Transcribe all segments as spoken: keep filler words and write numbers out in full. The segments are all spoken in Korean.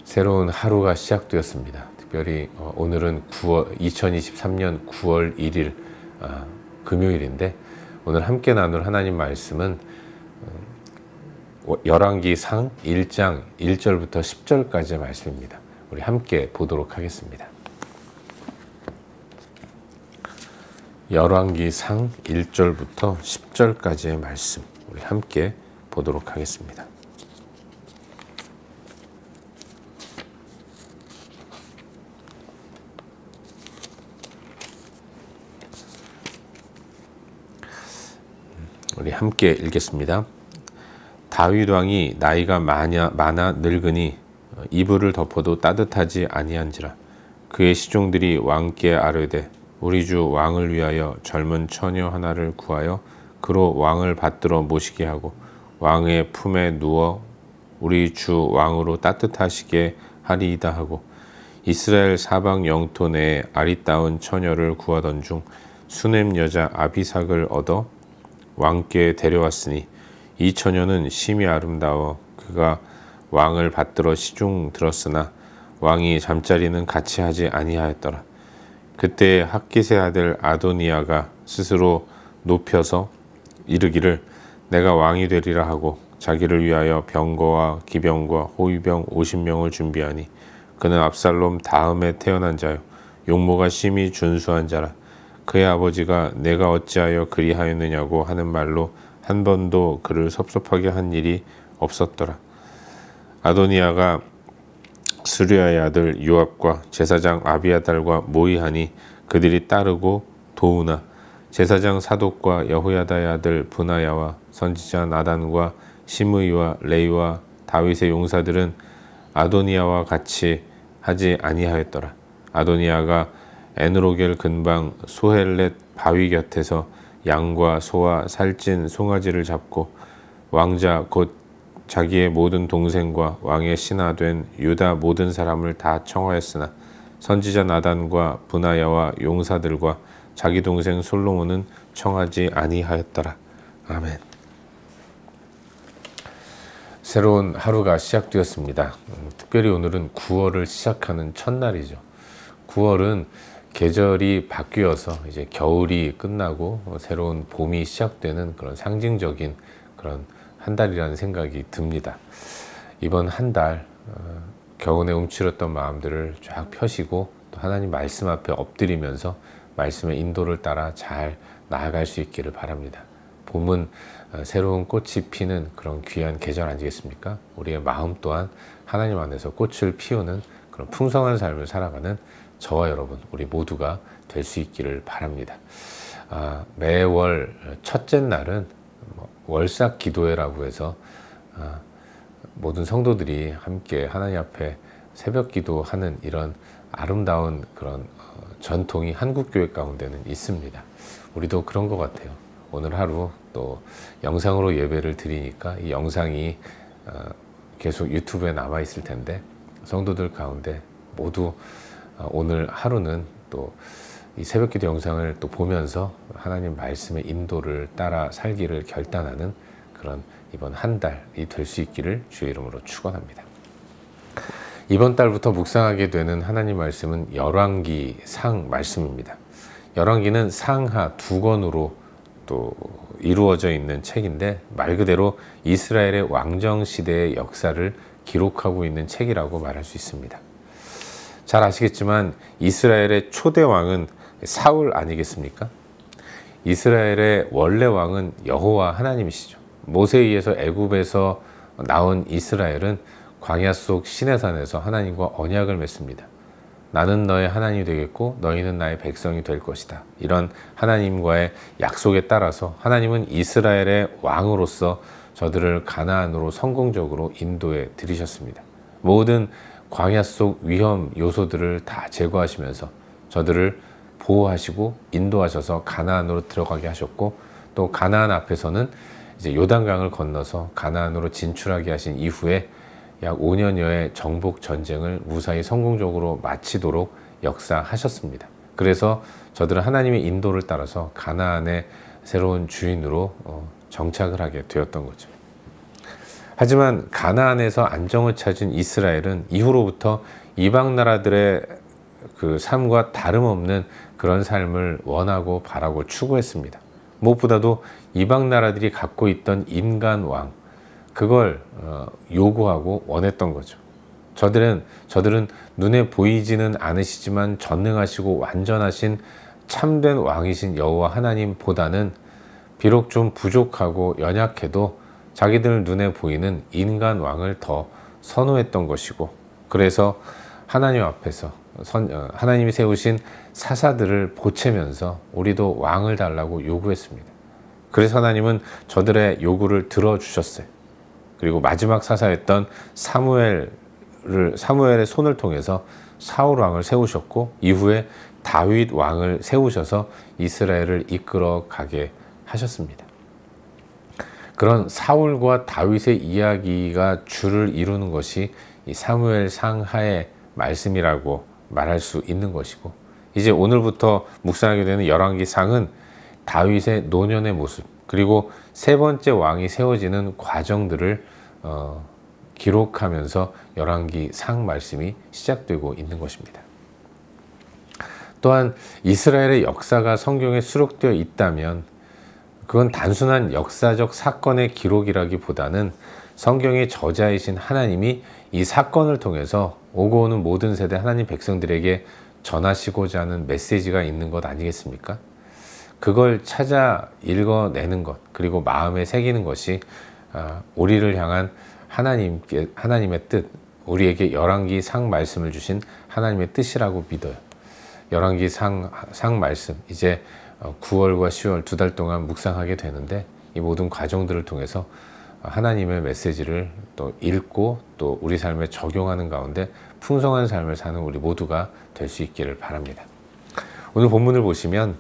새로운 하루가 시작되었습니다. 특별히 오늘은 구월, 이천이십삼 년 구월 일일 아, 금요일인데, 오늘 함께 나눌 하나님 말씀은 열왕기상 일 장 일 절부터 십 절까지의 말씀입니다. 우리 함께 보도록 하겠습니다. 열왕기상 일 절부터 십 절까지의 말씀, 우리 함께 보도록 하겠습니다. 우리 함께 읽겠습니다. 다윗 왕이 나이가 많아, 많아 늙으니 이불을 덮어도 따뜻하지 아니한지라. 그의 시종들이 왕께 아뢰되 우리 주 왕을 위하여 젊은 처녀 하나를 구하여 그로 왕을 받들어 모시게 하고 왕의 품에 누워 우리 주 왕으로 따뜻하시게 하리이다 하고, 이스라엘 사방 영토 내에 아리따운 처녀를 구하던 중 수넴 여자 아비삭을 얻어 왕께 데려왔으니 이 처녀는 심히 아름다워 그가 왕을 받들어 시중 들었으나 왕이 잠자리는 같이 하지 아니하였더라. 그때 학깃의 아들 아도니아가 스스로 높여서 이르기를 내가 왕이 되리라 하고 자기를 위하여 병거와 기병과 호위병 오십 명을 준비하니 그는 압살롬 다음에 태어난 자요 용모가 심히 준수한 자라. 그의 아버지가 내가 어찌하여 그리하였느냐고 하는 말로 한 번도 그를 섭섭하게 한 일이 없었더라. 아도니아가 수리아의 아들 요압과 제사장 아비아달과 모의하니 그들이 따르고 도우나 제사장 사독과 여호야다의 아들 브나야와 선지자 나단과 시므이와 레이와 다윗의 용사들은 아도니아와 같이 하지 아니하였더라. 아도니아가 에누로겔 근방 소헬렛 바위 곁에서 양과 소와 살찐 송아지를 잡고 왕자 곧 자기의 모든 동생과 왕의 신하 된 유다 모든 사람을 다 청하였으나 선지자 나단과 브나야와 용사들과 자기 동생 솔로몬은 청하지 아니하였더라. 아멘. 새로운 하루가 시작되었습니다. 음, 특별히 오늘은 구월을 시작하는 첫날이죠. 구월은 계절이 바뀌어서 이제 겨울이 끝나고 새로운 봄이 시작되는 그런 상징적인 그런 한 달이라는 생각이 듭니다. 이번 한 달 어, 겨우내 움츠렸던 마음들을 쫙 펴시고 또 하나님 말씀 앞에 엎드리면서 말씀의 인도를 따라 잘 나아갈 수 있기를 바랍니다. 봄은 어, 새로운 꽃이 피는 그런 귀한 계절 아니겠습니까? 우리의 마음 또한 하나님 안에서 꽃을 피우는 그런 풍성한 삶을 살아가는 저와 여러분, 우리 모두가 될 수 있기를 바랍니다. 아, 매월 첫째 날은 뭐 월삭 기도회라고 해서 아, 모든 성도들이 함께 하나님 앞에 새벽 기도하는 이런 아름다운 그런 어, 전통이 한국교회 가운데는 있습니다. 우리도 그런 것 같아요. 오늘 하루 또 영상으로 예배를 드리니까 이 영상이 어, 계속 유튜브에 남아 있을 텐데, 성도들 가운데 모두 오늘 하루는 또 이 새벽기도 영상을 또 보면서 하나님 말씀의 인도를 따라 살기를 결단하는 그런 이번 한 달이 될 수 있기를 주의 이름으로 축원합니다. 이번 달부터 묵상하게 되는 하나님 말씀은 열왕기상 말씀입니다. 열왕기는 상하 두 권으로 또 이루어져 있는 책인데, 말 그대로 이스라엘의 왕정 시대의 역사를 기록하고 있는 책이라고 말할 수 있습니다. 잘 아시겠지만 이스라엘의 초대 왕은 사울 아니겠습니까? 이스라엘의 원래 왕은 여호와 하나님이시죠. 모세에 의해서 애굽에서 나온 이스라엘은 광야 속 시내산에서 하나님과 언약을 맺습니다. 나는 너의 하나님이 되겠고 너희는 나의 백성이 될 것이다. 이런 하나님과의 약속에 따라서 하나님은 이스라엘의 왕으로서 저들을 가나안으로 성공적으로 인도해 들이셨습니다. 모든 광야 속 위험 요소들을 다 제거하시면서 저들을 보호하시고 인도하셔서 가나안으로 들어가게 하셨고, 또 가나안 앞에서는 이제 요단강을 건너서 가나안으로 진출하게 하신 이후에 약 오 년여의 정복 전쟁을 무사히 성공적으로 마치도록 역사하셨습니다. 그래서 저들은 하나님의 인도를 따라서 가나안의 새로운 주인으로 정착을 하게 되었던 거죠. 하지만 가나안에서 안정을 찾은 이스라엘은 이후로부터 이방 나라들의 그 삶과 다름없는 그런 삶을 원하고 바라고 추구했습니다. 무엇보다도 이방 나라들이 갖고 있던 인간 왕, 그걸 어, 요구하고 원했던 거죠. 저들은 저들은 눈에 보이지는 않으시지만 전능하시고 완전하신 참된 왕이신 여호와 하나님보다는 비록 좀 부족하고 연약해도 자기들 눈에 보이는 인간 왕을 더 선호했던 것이고, 그래서 하나님 앞에서 선, 어, 하나님이 세우신 사사들을 보채면서 우리도 왕을 달라고 요구했습니다. 그래서 하나님은 저들의 요구를 들어주셨어요. 그리고 마지막 사사였던 사무엘을 사무엘의 손을 통해서 사울 왕을 세우셨고, 이후에 다윗 왕을 세우셔서 이스라엘을 이끌어 가게 하셨습니다. 그런 사울과 다윗의 이야기가 줄을 이루는 것이 이 사무엘 상하의 말씀이라고 말할 수 있는 것이고, 이제 오늘부터 묵상하게 되는 열왕기상은 다윗의 노년의 모습, 그리고 세 번째 왕이 세워지는 과정들을 어, 기록하면서 열왕기상 말씀이 시작되고 있는 것입니다. 또한 이스라엘의 역사가 성경에 수록되어 있다면 그건 단순한 역사적 사건의 기록이라기보다는 성경의 저자이신 하나님이 이 사건을 통해서 오고 오는 모든 세대 하나님 백성들에게 전하시고자 하는 메시지가 있는 것 아니겠습니까? 그걸 찾아 읽어내는 것, 그리고 마음에 새기는 것이 우리를 향한 하나님께, 하나님의 뜻, 우리에게 열왕기상 말씀을 주신 하나님의 뜻이라고 믿어요. 열왕기상 상 말씀, 이제 구월과 시월 두 달 동안 묵상하게 되는데, 이 모든 과정들을 통해서 하나님의 메시지를 또 읽고 또 우리 삶에 적용하는 가운데 풍성한 삶을 사는 우리 모두가 될 수 있기를 바랍니다. 오늘 본문을 보시면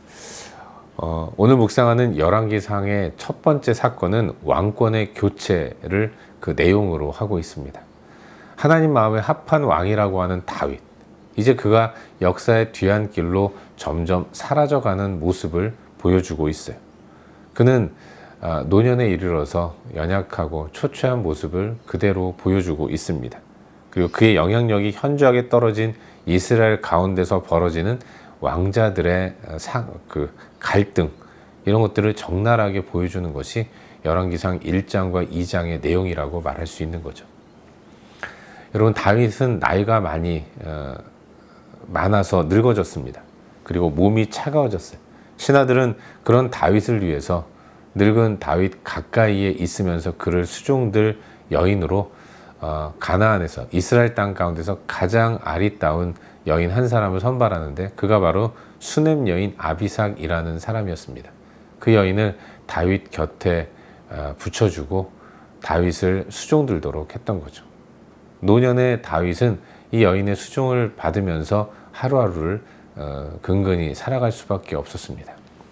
어, 오늘 묵상하는 열왕기상의 첫 번째 사건은 왕권의 교체를 그 내용으로 하고 있습니다. 하나님 마음에 합한 왕이라고 하는 다윗, 이제 그가 역사의 뒤안길로 점점 사라져가는 모습을 보여주고 있어요. 그는 노년에 이르러서 연약하고 초췌한 모습을 그대로 보여주고 있습니다. 그리고 그의 영향력이 현저하게 떨어진 이스라엘 가운데서 벌어지는 왕자들의 사, 그 갈등, 이런 것들을 적나라하게 보여주는 것이 열왕기상 일 장과 이 장의 내용이라고 말할 수 있는 거죠. 여러분, 다윗은 나이가 많이 어, 많아서 늙어졌습니다. 그리고 몸이 차가워졌어요. 신하들은 그런 다윗을 위해서 늙은 다윗 가까이에 있으면서 그를 수종들 여인으로 어, 가나안에서 이스라엘 땅 가운데서 가장 아리따운 여인 한 사람을 선발하는데, 그가 바로 수넴 여인 아비삭이라는 사람이었습니다. 그 여인을 다윗 곁에 어, 붙여주고 다윗을 수종들도록 했던 거죠. 노년의 다윗은 이 여인의 수종을 받으면서 하루하루를 어, 근근히 살아갈 수밖에 없었습니다.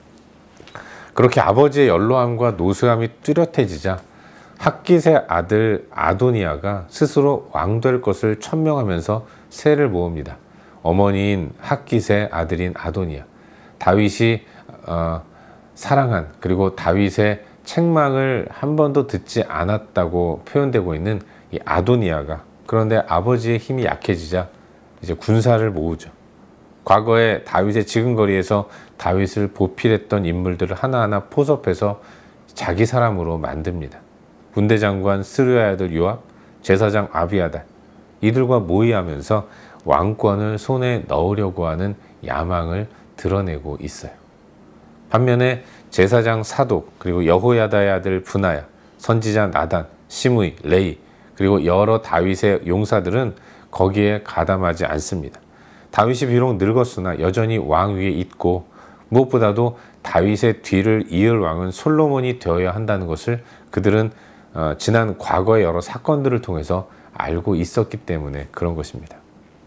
그렇게 아버지의 연로함과 노쇠함이 뚜렷해지자 핫깃의 아들 아도니아가 스스로 왕 될 것을 천명하면서 세를 모읍니다. 어머니인 핫깃의 아들인 아도니아, 다윗이 어, 사랑한, 그리고 다윗의 책망을 한 번도 듣지 않았다고 표현되고 있는 이 아도니아가, 그런데 아버지의 힘이 약해지자 이제 군사를 모으죠. 과거에 다윗의 지근거리에서 다윗을 보필했던 인물들을 하나하나 포섭해서 자기 사람으로 만듭니다. 군대장관 스루야의 아들 요압, 제사장 아비아달, 이들과 모의하면서 왕권을 손에 넣으려고 하는 야망을 드러내고 있어요. 반면에 제사장 사독, 그리고 여호야다의 아들 브나야, 선지자 나단, 시므이, 레이, 그리고 여러 다윗의 용사들은 거기에 가담하지 않습니다. 다윗이 비록 늙었으나 여전히 왕 위에 있고, 무엇보다도 다윗의 뒤를 이을 왕은 솔로몬이 되어야 한다는 것을 그들은 어, 지난 과거의 여러 사건들을 통해서 알고 있었기 때문에 그런 것입니다.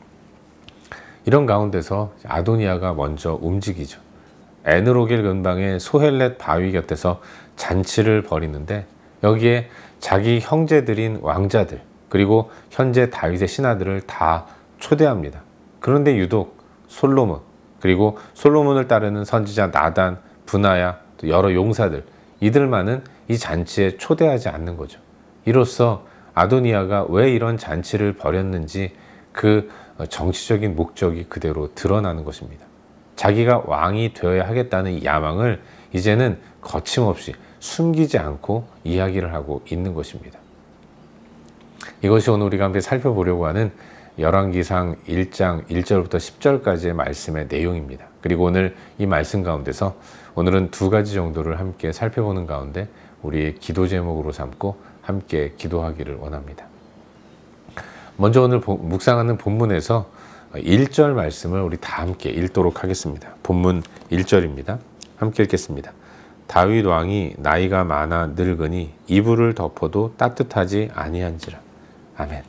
이런 가운데서 아도니아가 먼저 움직이죠. 에느로겔 근방의 소헬렛 바위 곁에서 잔치를 벌이는데, 여기에 자기 형제들인 왕자들, 그리고 현재 다윗의 신하들을 다 초대합니다. 그런데 유독 솔로몬, 그리고 솔로몬을 따르는 선지자 나단, 브나야, 또 여러 용사들, 이들만은 이 잔치에 초대하지 않는 거죠. 이로써 아도니아가 왜 이런 잔치를 벌였는지 그 정치적인 목적이 그대로 드러나는 것입니다. 자기가 왕이 되어야 하겠다는 야망을 이제는 거침없이 숨기지 않고 이야기를 하고 있는 것입니다. 이것이 오늘 우리가 함께 살펴보려고 하는 열왕기상 일 장 일 절부터 십 절까지의 말씀의 내용입니다. 그리고 오늘 이 말씀 가운데서 오늘은 두 가지 정도를 함께 살펴보는 가운데 우리의 기도 제목으로 삼고 함께 기도하기를 원합니다. 먼저 오늘 묵상하는 본문에서 일 절 말씀을 우리 다 함께 읽도록 하겠습니다. 본문 일 절입니다. 함께 읽겠습니다. 다윗 왕이 나이가 많아 늙으니 이불을 덮어도 따뜻하지 아니한지라. 아멘.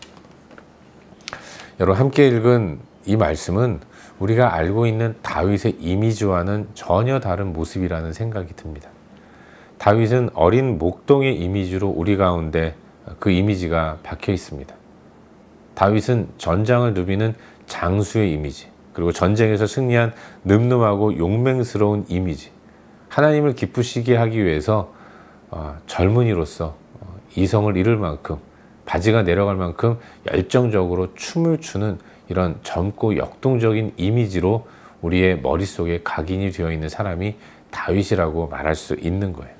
여러분, 함께 읽은 이 말씀은 우리가 알고 있는 다윗의 이미지와는 전혀 다른 모습이라는 생각이 듭니다. 다윗은 어린 목동의 이미지로 우리 가운데 그 이미지가 박혀 있습니다. 다윗은 전장을 누비는 장수의 이미지, 그리고 전쟁에서 승리한 늠름하고 용맹스러운 이미지, 하나님을 기쁘시게 하기 위해서 어, 젊은이로서 어, 이성을 잃을 만큼, 바지가 내려갈 만큼 열정적으로 춤을 추는 이런 젊고 역동적인 이미지로 우리의 머릿속에 각인이 되어 있는 사람이 다윗이라고 말할 수 있는 거예요.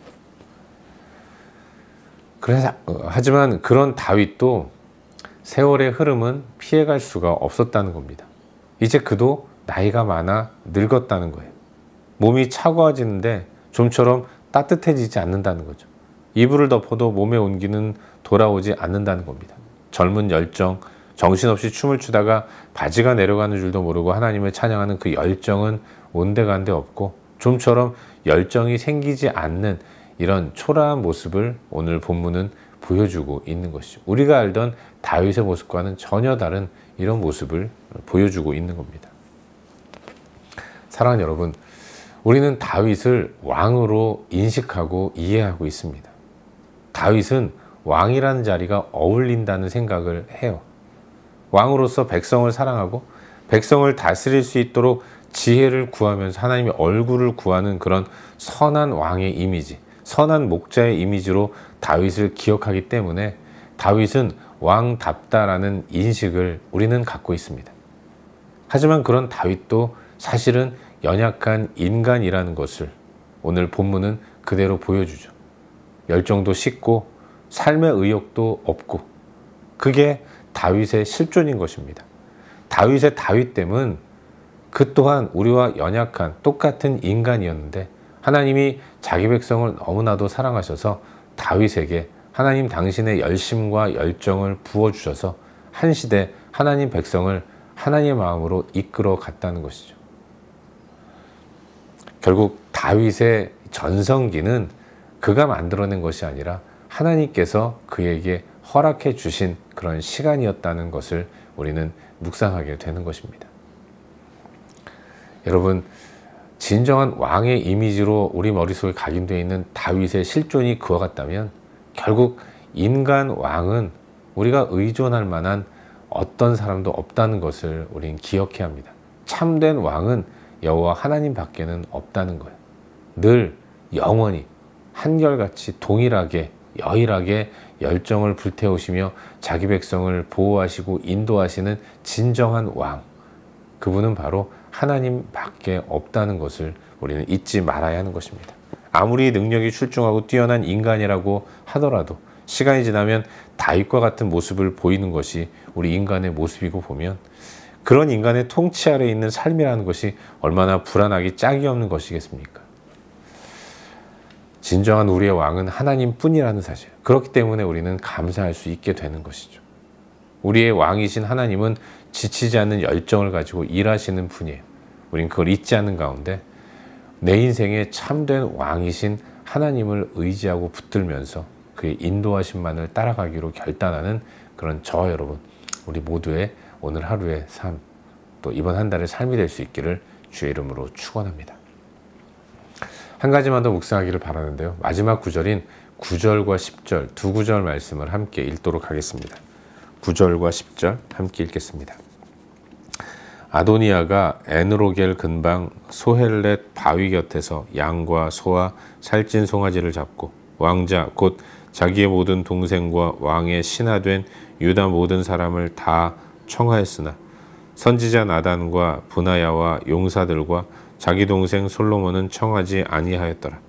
그래서, 하지만 그런 다윗도 세월의 흐름은 피해갈 수가 없었다는 겁니다. 이제 그도 나이가 많아 늙었다는 거예요. 몸이 차가워지는데 좀처럼 따뜻해지지 않는다는 거죠. 이불을 덮어도 몸의 온기는 돌아오지 않는다는 겁니다. 젊은 열정, 정신없이 춤을 추다가 바지가 내려가는 줄도 모르고 하나님을 찬양하는 그 열정은 온데간데 없고 좀처럼 열정이 생기지 않는 이런 초라한 모습을 오늘 본문은 보여주고 있는 것이죠. 우리가 알던 다윗의 모습과는 전혀 다른 이런 모습을 보여주고 있는 겁니다. 사랑하는 여러분, 우리는 다윗을 왕으로 인식하고 이해하고 있습니다. 다윗은 왕이라는 자리가 어울린다는 생각을 해요. 왕으로서 백성을 사랑하고 백성을 다스릴 수 있도록 지혜를 구하면서 하나님의 얼굴을 구하는 그런 선한 왕의 이미지, 선한 목자의 이미지로 다윗을 기억하기 때문에 다윗은 왕답다라는 인식을 우리는 갖고 있습니다. 하지만 그런 다윗도 사실은 연약한 인간이라는 것을 오늘 본문은 그대로 보여주죠. 열정도 식고 삶의 의욕도 없고, 그게 다윗의 실존인 것입니다. 다윗의 다윗됨은 그 또한 우리와 연약한 똑같은 인간이었는데 하나님이 자기 백성을 너무나도 사랑하셔서 다윗에게 하나님 당신의 열심과 열정을 부어주셔서 한 시대 하나님 백성을 하나님의 마음으로 이끌어 갔다는 것이죠. 결국 다윗의 전성기는 그가 만들어낸 것이 아니라 하나님께서 그에게 허락해 주신 그런 시간이었다는 것을 우리는 묵상하게 되는 것입니다. 여러분, 진정한 왕의 이미지로 우리 머릿속에 각인되어 있는 다윗의 실존이 그와 같다면 결국 인간 왕은 우리가 의존할 만한 어떤 사람도 없다는 것을 우리는 기억해야 합니다. 참된 왕은 여호와 하나님 밖에는 없다는 거예요. 늘 영원히 한결같이 동일하게 여일하게 열정을 불태우시며 자기 백성을 보호하시고 인도하시는 진정한 왕, 그분은 바로 하나님 밖에 없다는 것을 우리는 잊지 말아야 하는 것입니다. 아무리 능력이 출중하고 뛰어난 인간이라고 하더라도 시간이 지나면 다윗과 같은 모습을 보이는 것이 우리 인간의 모습이고 보면 그런 인간의 통치 아래에 있는 삶이라는 것이 얼마나 불안하기 짝이 없는 것이겠습니까? 진정한 우리의 왕은 하나님 뿐이라는 사실, 그렇기 때문에 우리는 감사할 수 있게 되는 것이죠. 우리의 왕이신 하나님은 지치지 않는 열정을 가지고 일하시는 분이에요. 우린 그걸 잊지 않는 가운데 내 인생의 참된 왕이신 하나님을 의지하고 붙들면서 그의 인도하심만을 따라가기로 결단하는 그런 저와 여러분, 우리 모두의 오늘 하루의 삶, 또 이번 한 달의 삶이 될 수 있기를 주의 이름으로 축원합니다. 한 가지만 더 묵상하기를 바라는데요. 마지막 구절인 구 절과 십 절 두 구절 말씀을 함께 읽도록 하겠습니다. 구 절과 십 절 함께 읽겠습니다. 아도니아가 에느로겔 근방 소헬렛 바위 곁에서 양과 소와 살찐 송아지를 잡고 왕자 곧 자기의 모든 동생과 왕의 신하된 유다 모든 사람을 다 청하였으나 선지자 나단과 브나야와 용사들과 자기 동생 솔로몬은 청하지 아니하였더라.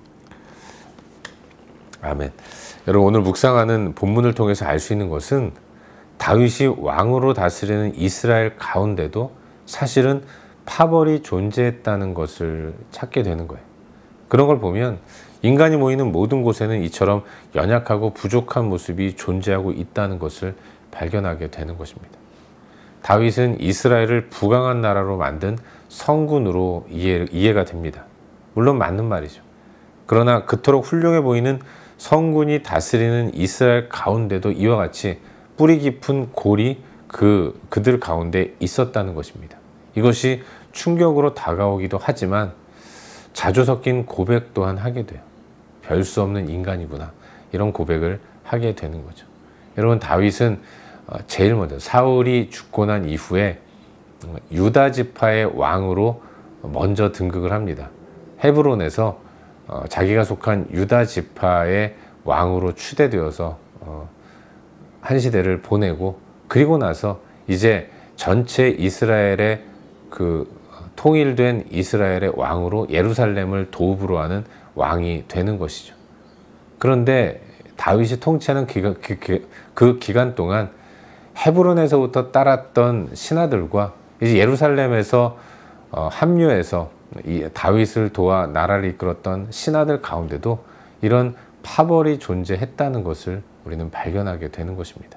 아멘. 여러분, 오늘 묵상하는 본문을 통해서 알 수 있는 것은 다윗이 왕으로 다스리는 이스라엘 가운데도 사실은 파벌이 존재했다는 것을 찾게 되는 거예요. 그런 걸 보면 인간이 모이는 모든 곳에는 이처럼 연약하고 부족한 모습이 존재하고 있다는 것을 발견하게 되는 것입니다. 다윗은 이스라엘을 부강한 나라로 만든 성군으로 이해, 이해가 됩니다. 물론 맞는 말이죠. 그러나 그토록 훌륭해 보이는 성군이 다스리는 이스라엘 가운데도 이와 같이 뿌리 깊은 골이 그, 그들 가운데 있었다는 것입니다. 이것이 충격으로 다가오기도 하지만 자주 섞인 고백 또한 하게 돼요. 별 수 없는 인간이구나, 이런 고백을 하게 되는 거죠. 여러분, 다윗은 제일 먼저 사울이 죽고 난 이후에 유다 지파의 왕으로 먼저 등극을 합니다. 헤브론에서 자기가 속한 유다 지파의 왕으로 추대되어서 한 시대를 보내고, 그리고 나서 이제 전체 이스라엘의 그 통일된 이스라엘의 왕으로 예루살렘을 도읍으로 하는 왕이 되는 것이죠. 그런데 다윗이 통치하는 기간, 그, 그, 그 기간 동안 헤브론에서부터 따랐던 신하들과 이제 예루살렘에서 어, 합류해서 이 다윗을 도와 나라를 이끌었던 신하들 가운데도 이런 파벌이 존재했다는 것을 우리는 발견하게 되는 것입니다.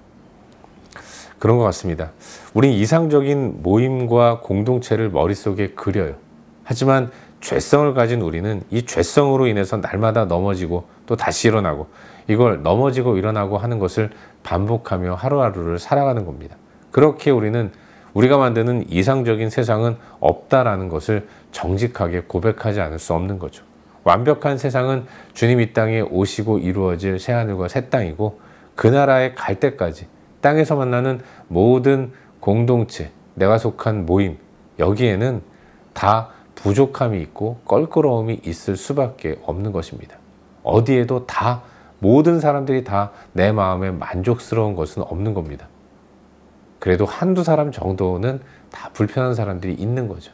그런 것 같습니다. 우린 이상적인 모임과 공동체를 머릿속에 그려요. 하지만 죄성을 가진 우리는 이 죄성으로 인해서 날마다 넘어지고 또 다시 일어나고, 이걸 넘어지고 일어나고 하는 것을 반복하며 하루하루를 살아가는 겁니다. 그렇게 우리는 우리가 만드는 이상적인 세상은 없다라는 것을 정직하게 고백하지 않을 수 없는 거죠. 완벽한 세상은 주님 이 땅에 오시고 이루어질 새하늘과 새 땅이고, 그 나라에 갈 때까지 땅에서 만나는 모든 공동체, 내가 속한 모임, 여기에는 다 부족함이 있고 껄끄러움이 있을 수밖에 없는 것입니다. 어디에도 다, 모든 사람들이 다 내 마음에 만족스러운 것은 없는 겁니다. 그래도 한두 사람 정도는 다 불편한 사람들이 있는 거죠.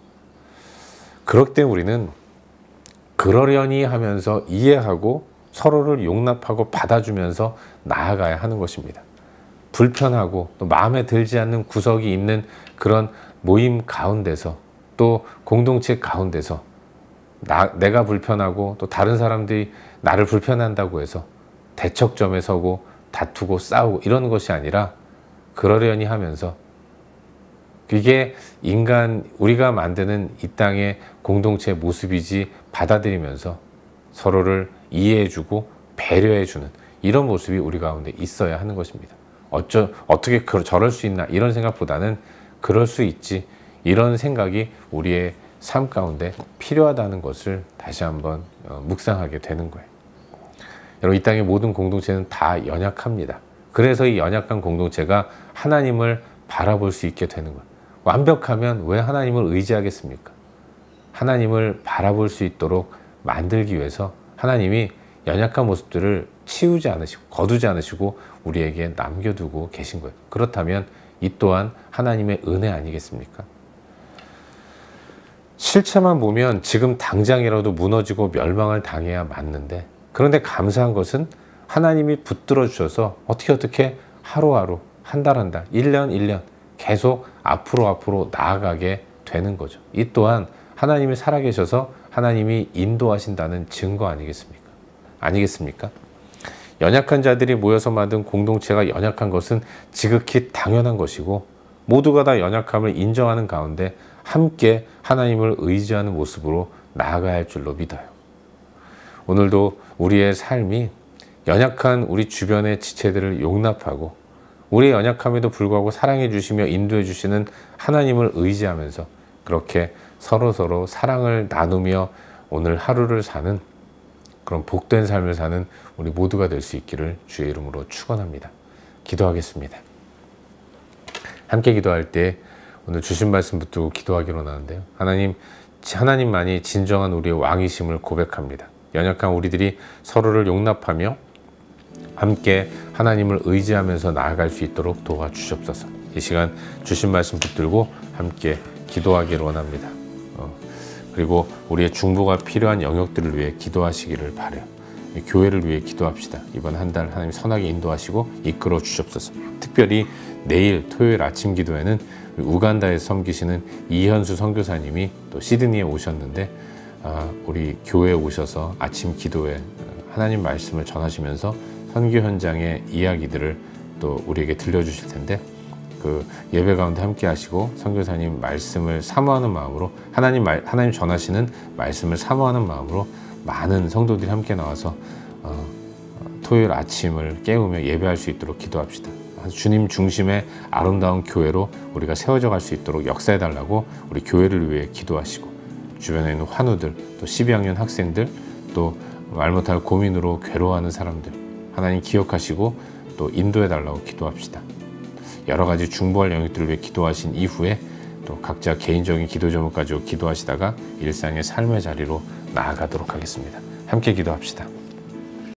그럴 때 우리는 그러려니 하면서 이해하고 서로를 용납하고 받아주면서 나아가야 하는 것입니다. 불편하고 또 마음에 들지 않는 구석이 있는 그런 모임 가운데서, 또 공동체 가운데서 나, 내가 불편하고 또 다른 사람들이 나를 불편한다고 해서 대척점에 서고 다투고 싸우고 이러는 것이 아니라, 그러려니 하면서, 이게 인간, 우리가 만드는 이 땅의 공동체의 모습이지 받아들이면서 서로를 이해해주고 배려해주는 이런 모습이 우리 가운데 있어야 하는 것입니다. 어쩌, 어떻게 저럴 수 있나 이런 생각보다는 그럴 수 있지, 이런 생각이 우리의 삶 가운데 필요하다는 것을 다시 한번 묵상하게 되는 거예요. 여러분, 이 땅의 모든 공동체는 다 연약합니다. 그래서 이 연약한 공동체가 하나님을 바라볼 수 있게 되는 거예요. 완벽하면 왜 하나님을 의지하겠습니까? 하나님을 바라볼 수 있도록 만들기 위해서 하나님이 연약한 모습들을 치우지 않으시고 거두지 않으시고 우리에게 남겨두고 계신 거예요. 그렇다면 이 또한 하나님의 은혜 아니겠습니까? 실체만 보면 지금 당장이라도 무너지고 멸망을 당해야 맞는데, 그런데 감사한 것은 하나님이 붙들어 주셔서 어떻게 어떻게 하루하루, 한 달 한 달, 일 년 일 년 계속 앞으로 앞으로 나아가게 되는 거죠. 이 또한 하나님이 살아계셔서 하나님이 인도하신다는 증거 아니겠습니까? 아니겠습니까? 연약한 자들이 모여서 만든 공동체가 연약한 것은 지극히 당연한 것이고, 모두가 다 연약함을 인정하는 가운데 함께 하나님을 의지하는 모습으로 나아가야 할 줄로 믿어요. 오늘도 우리의 삶이 연약한 우리 주변의 지체들을 용납하고, 우리의 연약함에도 불구하고 사랑해 주시며 인도해 주시는 하나님을 의지하면서 그렇게 서로서로 사랑을 나누며 오늘 하루를 사는 그런 복된 삶을 사는 우리 모두가 될 수 있기를 주의 이름으로 축원합니다. 기도하겠습니다. 함께 기도할 때 오늘 주신 말씀 붙들고 기도하기로 하는데요. 하나님, 하나님만이 진정한 우리의 왕이심을 고백합니다. 연약한 우리들이 서로를 용납하며 함께 하나님을 의지하면서 나아갈 수 있도록 도와주시옵소서. 이 시간 주신 말씀 붙들고 함께 기도하기를 원합니다. 어, 그리고 우리의 중보가 필요한 영역들을 위해 기도하시기를 바라요. 교회를 위해 기도합시다. 이번 한 달 하나님 선하게 인도하시고 이끌어 주시옵소서. 특별히 내일 토요일 아침 기도회는 우간다에서 섬기시는 이현수 선교사님이 또 시드니에 오셨는데 아, 우리 교회에 오셔서 아침 기도회 하나님 말씀을 전하시면서 선교 현장의 이야기들을 또 우리에게 들려주실 텐데 그 예배 가운데 함께 하시고 선교사님 말씀을 사모하는 마음으로 하나님 말, 하나님 전하시는 말씀을 사모하는 마음으로 많은 성도들이 함께 나와서 어, 토요일 아침을 깨우며 예배할 수 있도록 기도합시다. 주님 중심의 아름다운 교회로 우리가 세워져 갈 수 있도록 역사해 달라고 우리 교회를 위해 기도하시고 주변에 있는 환우들, 또 십이 학년 학생들, 또 말 못할 고민으로 괴로워하는 사람들 하나님 기억하시고 또 인도해 달라고 기도합시다. 여러 가지 중보할 영역들을 위해 기도하신 이후에 또 각자 개인적인 기도 제목 가지고 기도하시다가 일상의 삶의 자리로 나아가도록 하겠습니다. 함께 기도합시다.